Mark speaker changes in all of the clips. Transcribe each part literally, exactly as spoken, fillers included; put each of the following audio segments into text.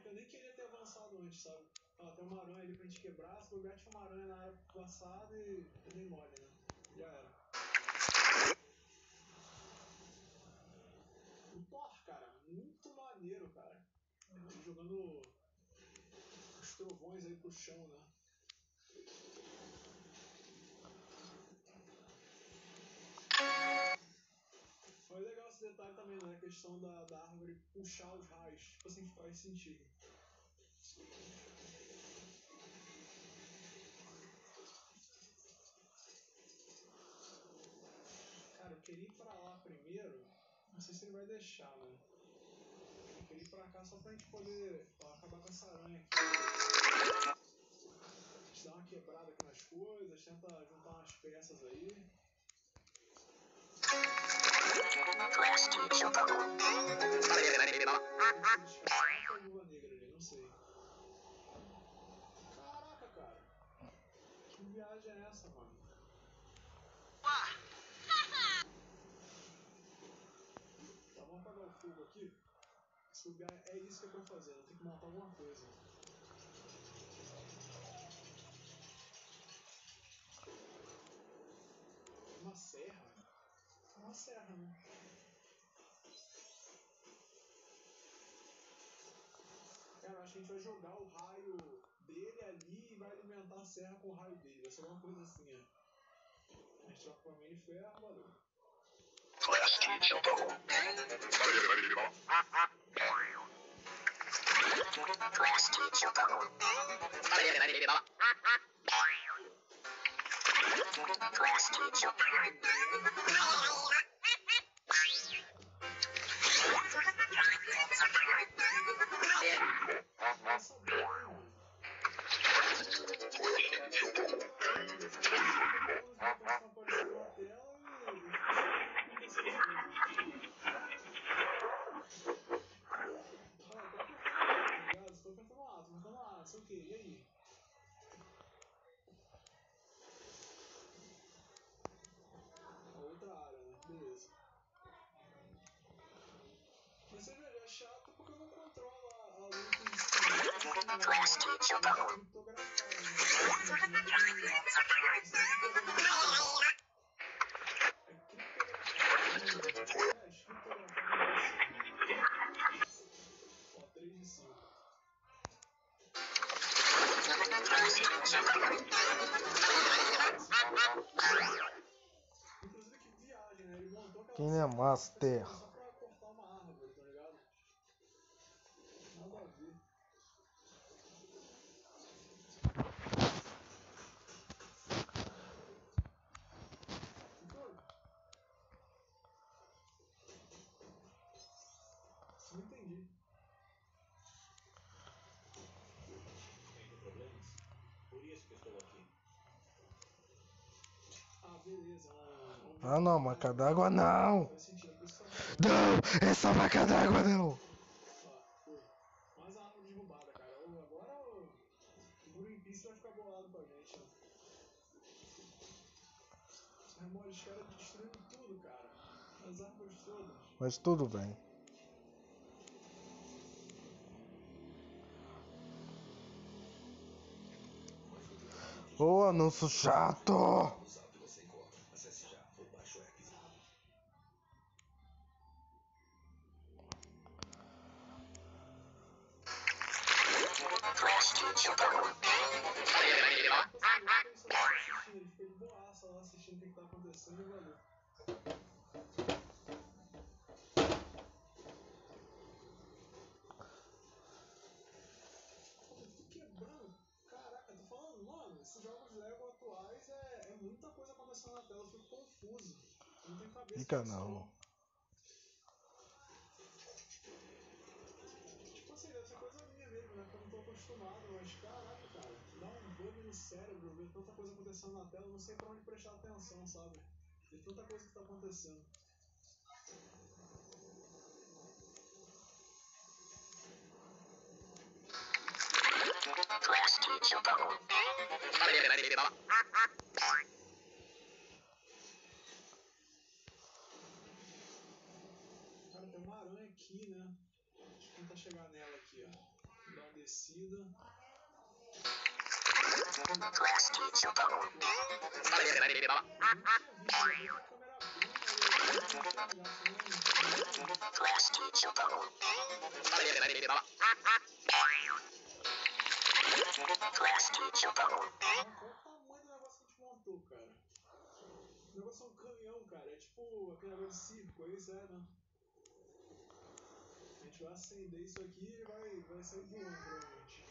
Speaker 1: eu nem queria ter avançado antes, sabe? Ó, tem uma aranha ali pra gente quebrar, se bobear tinha uma aranha na área passada e eu dei mole, né? Já era. O Thor, cara, muito maneiro, cara. Ele jogando os trovões aí pro chão, né? Foi legal esse detalhe também, né? A questão da, da árvore puxar os raios. Tipo assim, faz sentido. Cara, eu queria ir pra lá primeiro. Não sei se ele vai deixar, né? Eu queria ir pra cá só pra gente poder ó, acabar com essa aranha aqui. A gente dá uma quebrada aqui nas coisas, tenta juntar umas peças aí. Lua negra ali, não sei. Caraca, cara. Que viagem é essa, mano? Tá, vamos apagar o fogo aqui. Se bobear, é isso que é pra fazer. Eu tenho que montar alguma coisa. Uma serra? Uma serra, né? Cara, eu acho que a gente vai jogar o raio dele ali e vai alimentar a serra com o raio dele. Vai ser alguma coisa assim, ó. A gente troca pra mim de ferro, valeu. E aí? Outra área, né? Beleza. Mas você veja, é chato porque eu não controlo a, a luz em si. Ó, três de cinco. Inclusive que viagem, né? Ele montou aquela
Speaker 2: Quem é master?
Speaker 1: só pra cortar uma árvore, tá ligado? Nada a ver. O que foi? Não entendi. Tendo problemas? Por isso que estou aqui. Ah, beleza. Um, um
Speaker 2: Ah não, marca d'água não!
Speaker 1: faz sentido, por isso que tá
Speaker 2: Não! Essa marca d'água não!
Speaker 1: Ó, foi. Mais uma árvore derrubada, cara. Ô, agora o Greenpeace vai ficar bolado com a gente, né? Remole, os caras destruindo tudo, cara. As árvores todas.
Speaker 2: Mas tudo bem. Ô, anúncio chato!
Speaker 1: Ele fica de boaça lá assistindo o que, que tá acontecendo e valeu. Tô quebrando. Caraca, tô falando, mano, esses jogos Lego atuais é, é muita coisa acontecendo na tela, eu fico confuso. Não tem cabeça
Speaker 2: Fica
Speaker 1: nisso,
Speaker 2: não.
Speaker 1: Tipo assim, deve ser coisa minha mesmo, né? Porque eu não tô acostumado, mas caraca, cara, dá um bug no cérebro ver tanta coisa acontecendo na tela, eu não sei pra onde prestar atenção, sabe? De tanta coisa que tá acontecendo. Cara, tem uma aranha aqui, né? Deixa eu tentar chegar nela aqui, ó. Dá parecida. Qual o tamanho do negócio que a gente montou, cara? O negócio é um canhão, cara. É tipo aquele negócio de circo, é isso, é, né? A gente vai acender isso aqui e ele vai, vai sair voando, provavelmente.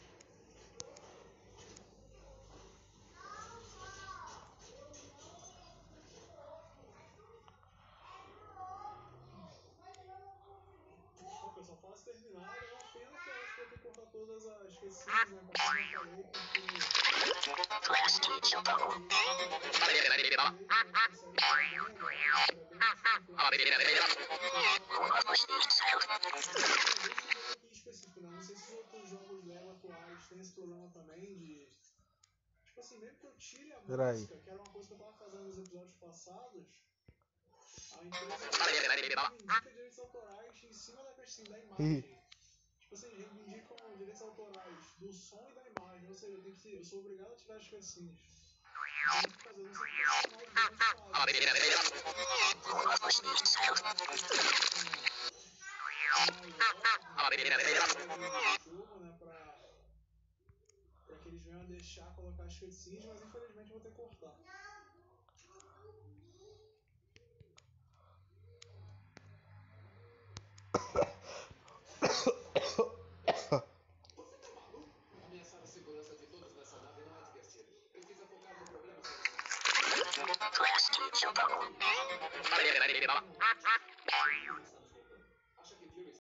Speaker 1: Ó, pessoal, fase terminada. É uma pena que eu acho que eu vou ter que cortar todas as cutscenes, né? Como eu falei, porque... específico, né? Não sei se os outros jogos Lego atuais têm esse problema também de... Tipo assim, mesmo que eu tire a
Speaker 2: Pera aí.
Speaker 1: música, que era uma coisa que eu tava fazendo nos episódios passados, a empresa reivindica direitos autorais em cima da cutscene da imagem. Tipo assim, reivindicam direitos autorais do som e da imagem, ou seja, eu, tenho que, eu sou obrigado a tirar as cutscenes. Eu tenho que fazer, não sei o que os jogo, né, pra, pra que eles venham a deixar colocar as cutscenes, mas infelizmente eu vou ter que cortar.